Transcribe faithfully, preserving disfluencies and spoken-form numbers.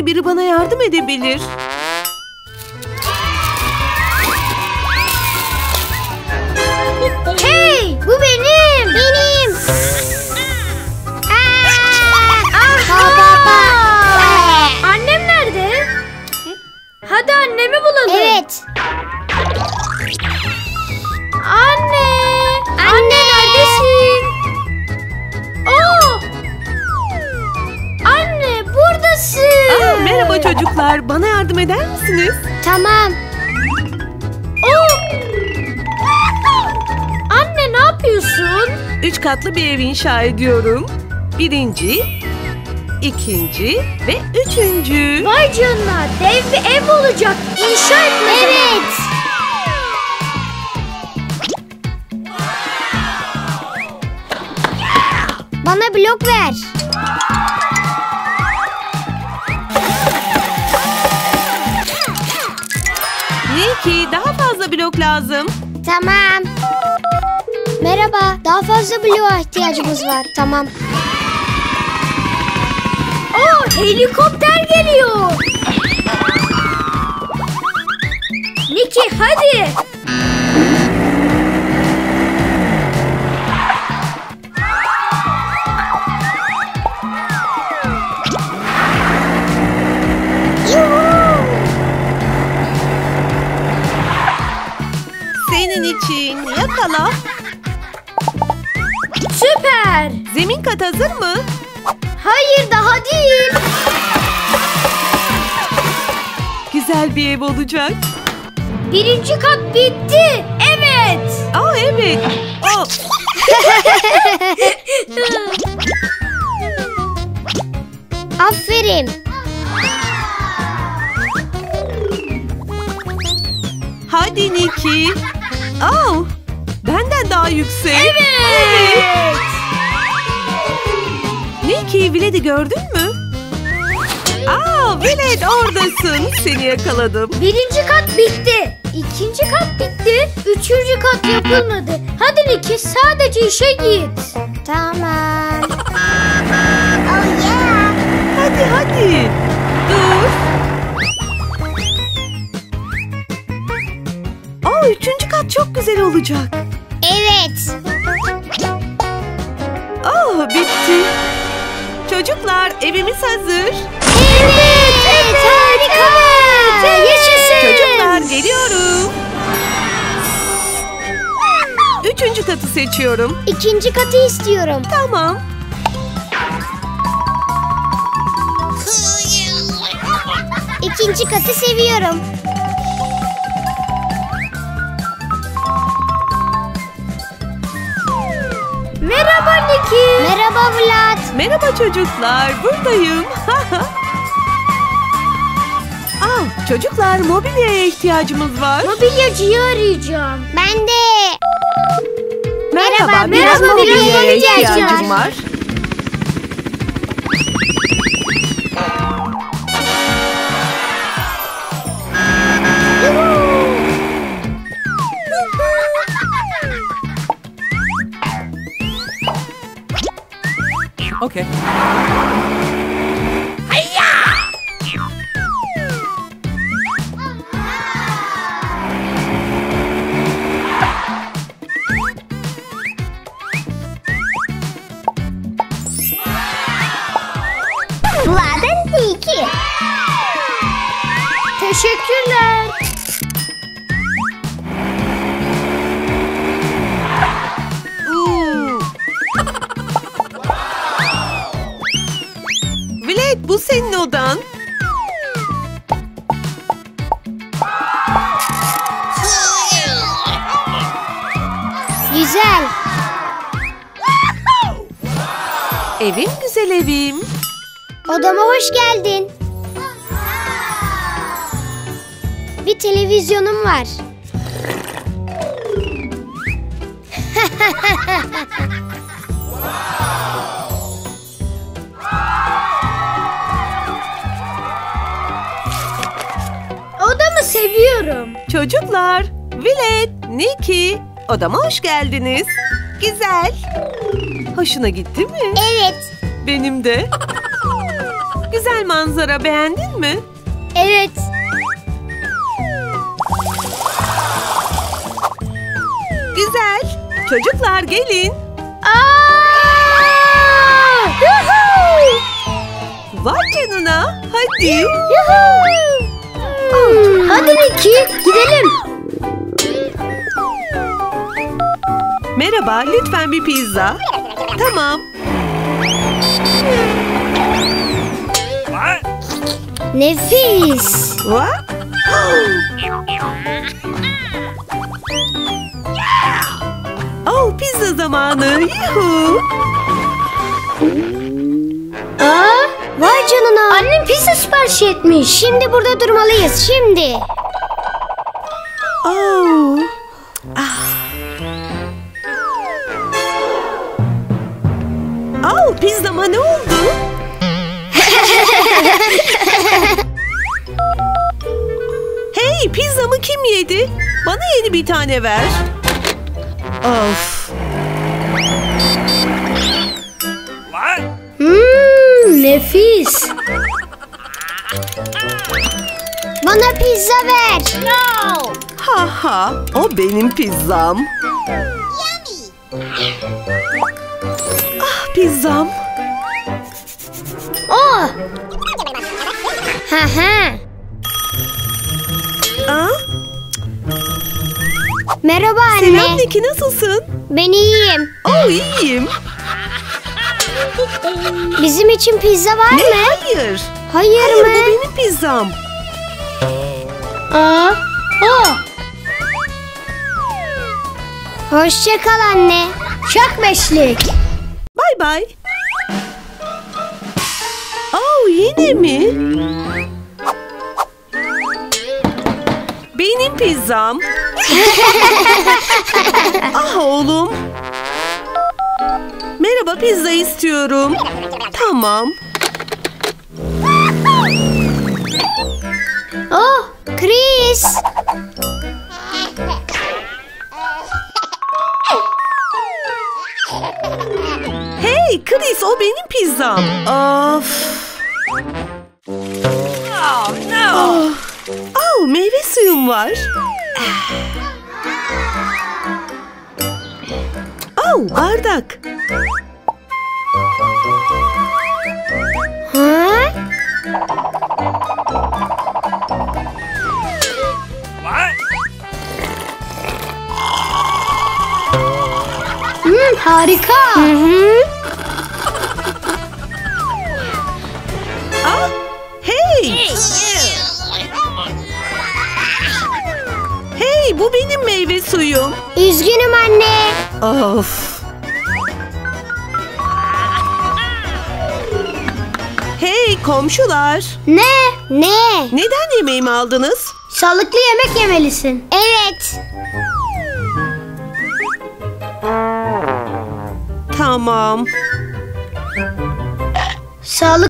Belki biri bana yardım edebilir. Hey, bu benim. Benim. Annem nerede? Hadi annemi bulalım. Evet. Anne. Anne neredesin? Oo. Anne buradasın. Aa, merhaba çocuklar. Bana yardım eder misiniz? Tamam. Oo. Anne ne yapıyorsun? Üç katlı bir ev inşa ediyorum. Birinci, ikinci ve üçüncü. Vay canına, dev bir ev olacak. İnşa etme. Evet. Bana blok ver. Niki, daha fazla blok lazım. Tamam. Merhaba, daha fazla bloğa ihtiyacımız var. Tamam. Oo, helikopter geliyor. Niki hadi. Senin için yakala. Süper. Zemin kat hazır mı? Hayır, daha değil. Güzel bir ev olacak. Birinci kat bitti. Evet. Aa evet. Oh. Aferin. Hadi Niki. Oh. Benden daha yüksek. Evet. Evet. Niki, Viled'i gördün mü? Aa, Viled oradasın. Seni yakaladım. Birinci kat bitti. İkinci kat bitti. Üçüncü kat yapılmadı. Hadi Niki, sadece işe git. Tamam. Oh yeah. Hadi hadi. Dur. Aa, üçüncü kat çok güzel olacak. Evet. Oh, bitti. Çocuklar, evimiz hazır. Evet. Evet. Harika. Evet. Yaşasın. Çocuklar, geliyorum. Üçüncü katı seçiyorum. İkinci katı istiyorum. Tamam. İkinci katı seviyorum. Merhaba Niki. Merhaba Vlad. Merhaba çocuklar, buradayım. Aa, çocuklar, mobilyaya ihtiyacımız var. Mobilyacıyı arayacağım. Ben de. Merhaba, Merhaba, biraz merhaba, mobilyaya biraz ihtiyacım ihtiyacım var. Okay. Vlad'ın Niki. Teşekkürler. Uuu. Vlad, bu senin odan. Güzel. Evim güzel evim. Odama hoş geldin. Bir televizyonum var. Odamı seviyorum. Çocuklar, Vlad, Niki, odama hoş geldiniz. Güzel. Hoşuna gitti mi? Evet. Benim de. Güzel manzara, beğendin mi? Evet. Güzel. Çocuklar gelin. Aa! Yuhuu! Vay canına. Hadi. Yuhuu! Hadi Niki, gidelim. Merhaba, lütfen bir pizza. Tamam. Nefis. What? Oh, pizza zamanı. Yuhu. Aa, vay canına. Annem pizza sipariş etmiş. Şimdi burada durmalıyız, şimdi. Oh. Ah. Oh, pizzama ne oldu? Hey, pizzamı kim yedi? Bana yeni bir tane ver. Of. Hmm, nefis. Bana pizza ver. No. Ha ha, o benim pizzam. Ah, pizzam. Oh. Ha ha. Aa, Merhaba anne. selam Niki, nasılsın? Ben iyiyim. Oh, iyiyim. Bizim için pizza var Ne? mı? Hayır. Hayır, Hayır, mı? bu benim pizzam. Aa. Oh. Hoşça kal anne. Çak beşlik. Bay bay. Oh, yine mi? Benim pizzam. Ah oğlum. Merhaba, pizza istiyorum. Tamam. Oh, Chris. Hey Chris, o benim pizzam. Of. Oh, no. Oh, meyve suyum var. Oh, bardak. Ha? Hmm, harika. Hı hı. Ah, hey. Hey, bu benim meyve suyum. Üzgünüm anne. Of. Hey komşular. Ne? Ne? Neden yemeğimi aldınız? Sağlıklı yemek yemelisin. Evet. Tamam. Sağlıklı